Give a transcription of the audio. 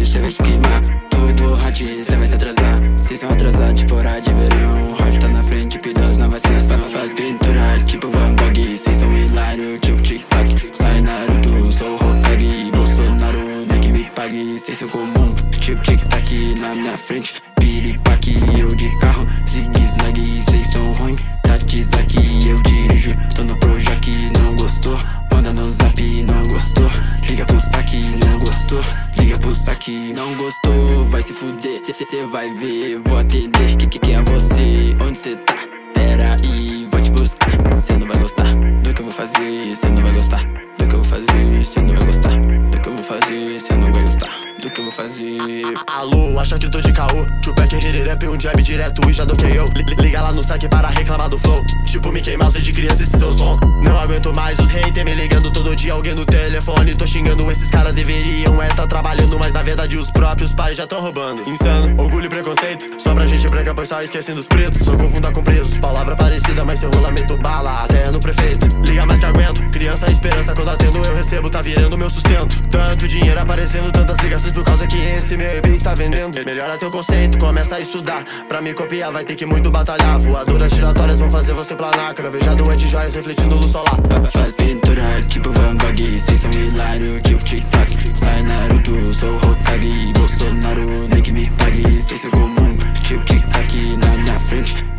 cê vai se queimar. Tudo hot, cê vai se atrasar. Cês são atrasados, tipo hora de verão. Hot tá na frente, pidos na vacinação. Faz pintura, tipo Van Gogh. Cês são hilário, tipo tic-tac. Sai Naruto, sou Hokage. Bolsonaro, nem que me pague. Cês são comum, tipo tic-tac. Na minha frente, piripaque. Eu de carro, zigue-zague. Cês são ruim, Tatizaki. Eu dirijo, tô no Projac. Não gostou? Manda no zap, não gostou? Liga pro saque, não gostou? Liga pro saque, não gostou? Vai se fuder, cê vai ver. Vou atender, que é você? Onde cê tá? Pera aí, vou te buscar. Cê não vai gostar do que eu vou fazer. Cê não vai gostar do que eu vou fazer. Cê não vai gostar do que eu vou fazer. Cê não vai gostar do que eu vou fazer. Alô, acha que tô de caô? Tupac, hit rap, um jab direto e já doquei eu. Liga lá no saque para reclamar do flow. Tipo Mickey Mouse de criança, esse seu som. Não aguento mais os haters me ligando todo dia. Alguém no telefone, tô xingando. Esses caras deveriam tá trabalhando, mas na verdade os próprios pais já tão roubando. Insano, orgulho e preconceito. Só pra gente branca, pois tá esquecendo os pretos. Não confunda com presos, palavra parecida, mas seu rolamento bala até no prefeito. Liga mais que aguento, criança esperança. Quando atendo eu recebo, tá virando meu sustento. Tanto dinheiro aparecendo, tantas ligações por causa que esse meu EP está vendendo. Melhora teu conceito, começa a estudar. Pra me copiar vai ter que muito batalhar. Voadoras giratórias vão fazer você planar. Cravejado anti-joias refletindo luz solar. Faz pintura tipo Van Gogh. Cês são hilário, tipo tic-tac. Sai Naruto, sou Hokage. Bolsonaro, nem que me pague. Cês são comum, tipo tic-tac. Na minha frente,